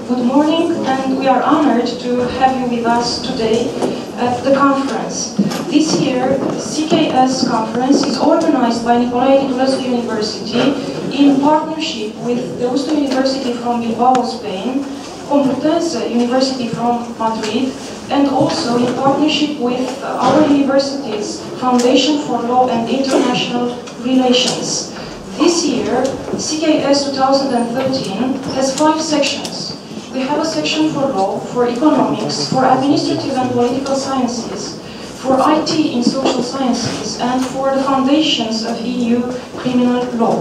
Good morning, and we are honored to have you with us today at the conference. This year, the CKS conference is organized by Nicolae Titulescu University in partnership with Deusto University from Bilbao, Spain, Complutense University from Madrid, and also in partnership with our university's Foundation for Law and International Relations. This year, CKS 2013 has 5 sections. We have a section for law, for economics, for administrative and political sciences, for IT in social sciences, and for the foundations of EU criminal law.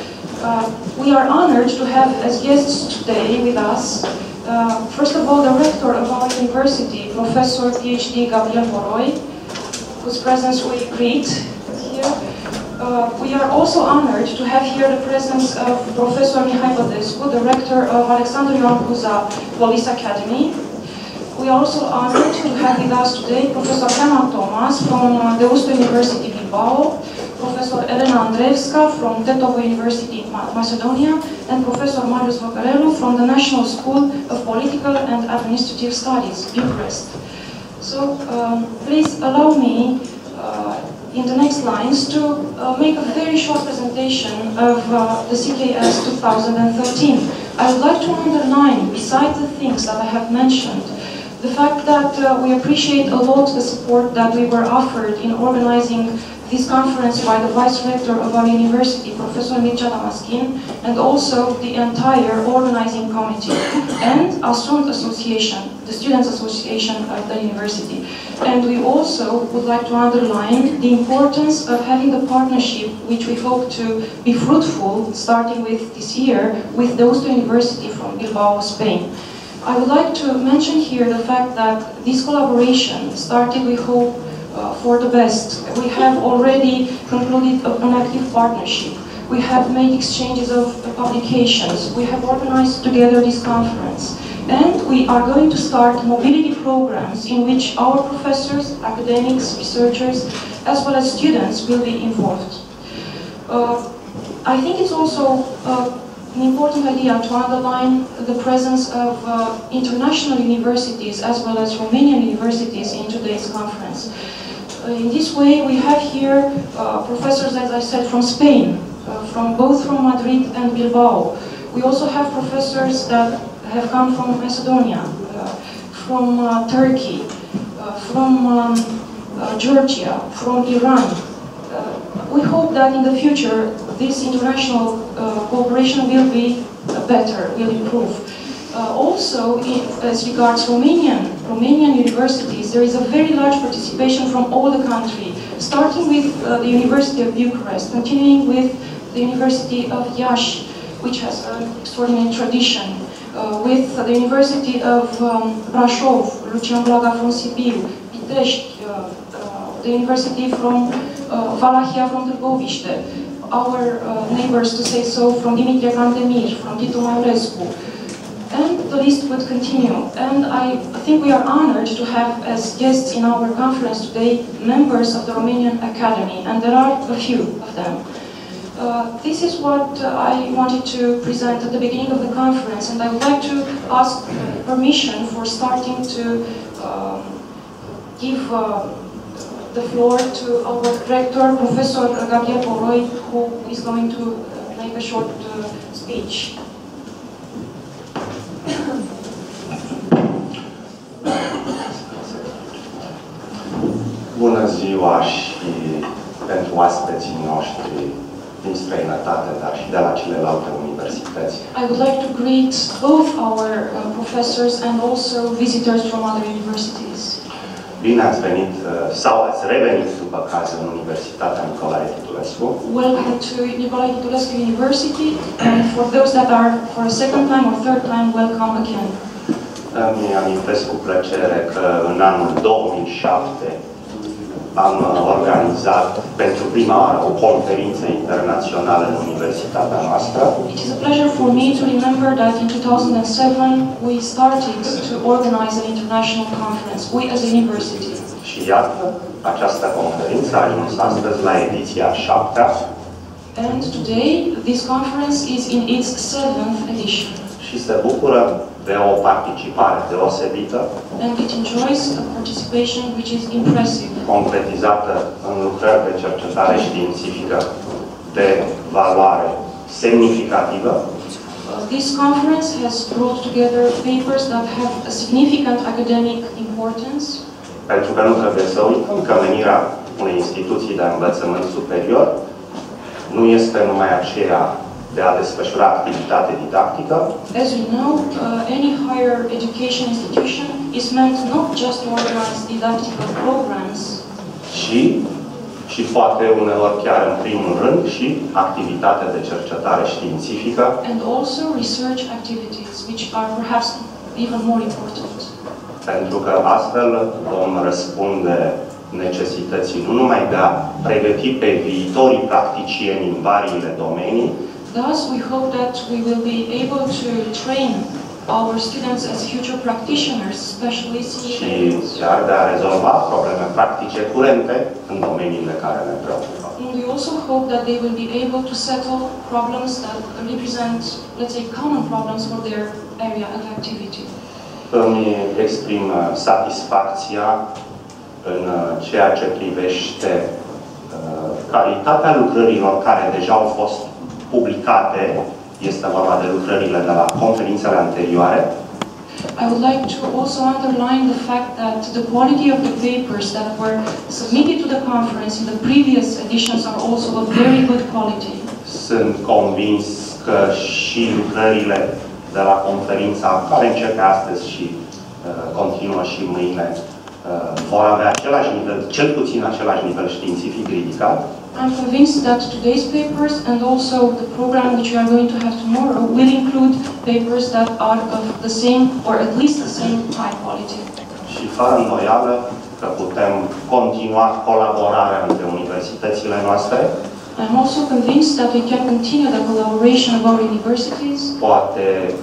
We are honored to have as guests today with us, first of all, the rector of our university, Professor PhD Gabriel Boroi, whose presence we greet here. We are also honored to have here the presence of Professor Mihai Bădescu, the rector of Alexandru Ioan Cuza Police Academy. We are also honored to have with us today Professor Herman Thomas from Deusto University Bilbao, Professor Elena Andreevska from Tetovo University in Macedonia, and Professor Marius Văcăreanu from the National School of Political and Administrative Studies, Bucharest. So please allow me in the next lines to make a very short presentation of the CKS 2013. I would like to underline, besides the things that I have mentioned, the fact that we appreciate a lot the support that we were offered in organizing this conference by the Vice Rector of our university, Professor Mircea Damaschin, and also the entire organizing committee, and our student association, the Students' Association of the university. And we also would like to underline the importance of having the partnership, which we hope to be fruitful, starting with this year, with Deusto University from Bilbao, Spain. I would like to mention here the fact that this collaboration started, we hope, for the best. We have already concluded an active partnership. We have made exchanges of publications. We have organized together this conference. And we are going to start mobility programs in which our professors, academics, researchers, as well as students will be involved. I think it's also an important idea to underline the presence of international universities as well as Romanian universities in today's conference. In this way, we have here professors, as I said, from Spain, both from Madrid and Bilbao. We also have professors that have come from Macedonia, from Turkey, from Georgia, from Iran. We hope that in the future, this international cooperation will be better, will improve. Also, as regards Romanian universities, there is a very large participation from all the country, starting with the University of Bucharest, continuing with the University of Iași, which has an extraordinary tradition, with the University of Brașov, Lucian Blaga from Sibiu, Pitești, the University from Valahia from Târgoviște, our neighbors, to say so, from Dimitrie Cantemir, from Titu Maiorescu. And the list would continue. And I think we are honored to have as guests in our conference today members of the Romanian Academy, and there are a few of them. This is what I wanted to present at the beginning of the conference, and I would like to ask permission for starting to give the floor to our rector, Professor Gabriel Boroi, who is going to make a short speech. Bună ziua și pentru oaspeții noștri din străinătate, dar și de la celelalte universități. I would like to greet both our professors and also visitors from other universities. Bine ați venit sau ați revenit după caz în Universitatea Nicolae Titulescu. Welcome to Nicolae Titulescu University, and for those that are for a second time or third time, welcome again. Îmi amintesc cu plăcere că în anul 2007 am organizat pentru prima oară o conferință internațională în universitatea noastră. It is a pleasure for me to remember that in 2007 we started to organize an international conference, we as a university. Și iată, această conferință a ajuns astăzi la ediția 7-a. And today this conference is in its 7th edition. Și se bucură de o participare deosebită, and it enjoys a participation which is impressive, concretizată în lucrări de cercetare științifică de valoare semnificativă. This conference has brought together papers that have a significant academic importance. Pentru că nu trebuie să uităm că menirea unei instituții de învățământ superior nu este numai aceea de a desfășura activitate didactică. As we know, any higher education institution is meant not just to organize didactical programs, și poate uneori chiar în primul rând și activitate de cercetare științifică. And also research activities, which are perhaps even more important. Pentru că astfel vom răspunde necesității nu numai de a pregăti pe viitorii practicieni în variile domenii, Thus, we hope that we will be able to train our students as future practitioners, specialists in și chiar de a rezolva probleme practice curente în domeniile care ne preocupă. And we also hope that they will be able to settle problems that represent, let's say, common problems for their area of activity. Îmi exprim satisfacția în ceea ce privește calitatea lucrărilor care deja au fost publicate. Este vorba de lucrările de la conferințele anterioare. I would like to also underline the fact that the quality of the papers that were submitted to the conference in the previous editions are also of very good quality. Sunt convins că și lucrările de la conferința care începe astăzi și continuă și mâine vor avea același nivel, cel puțin același nivel științific ridicat. I'm convinced that today's papers and also the program which we are going to have tomorrow will include papers that are of the same or at least the same high quality. Și fără îndoială că putem continua colaborarea între universitățile noastre. I'm also convinced that we can continue the collaboration of our universities. Poate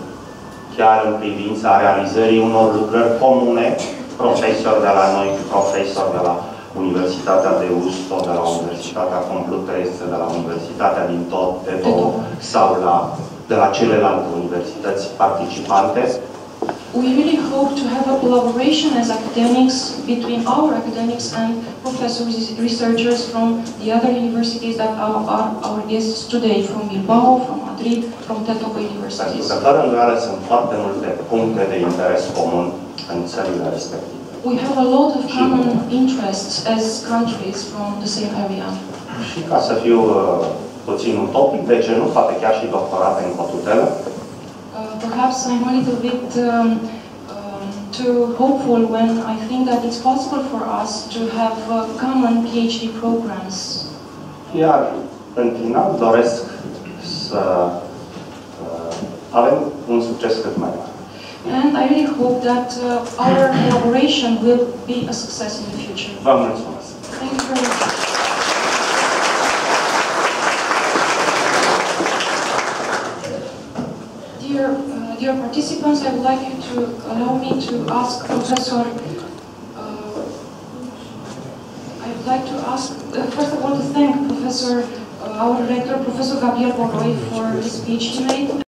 chiar în privința realizării unor lucrări comune, profesori de la noi, profesori de la Universitatea de Usto, de la Universitatea Complutense, de la Universitatea din Toledo sau de la celelalte universități participante. We really hope to have a collaboration as academics between our academics and professors, researchers from the other universities that are our guests today, from Bilbao, from Madrid, from Tetoco universities. Pentru că fără îndoială sunt foarte multe puncte de interes comun în țările respective. We have a lot of common interests as countries from the same area. Și ca să fiu puțin utopic, de ce nu? Poate chiar și doctorate în cotutelă. Perhaps I'm a little bit too hopeful when I think that it's possible for us to have common PhD programs. Iar în final doresc să avem un succes cât mai mare. And I really hope that our collaboration will be a success in the future. Vă mulțumesc! Thank you very much. Dear participants, I would like you to allow me to ask Professor. I would like to ask, first of all, to thank Professor, our rector, Professor Gabriel Boroi, for the speech he made.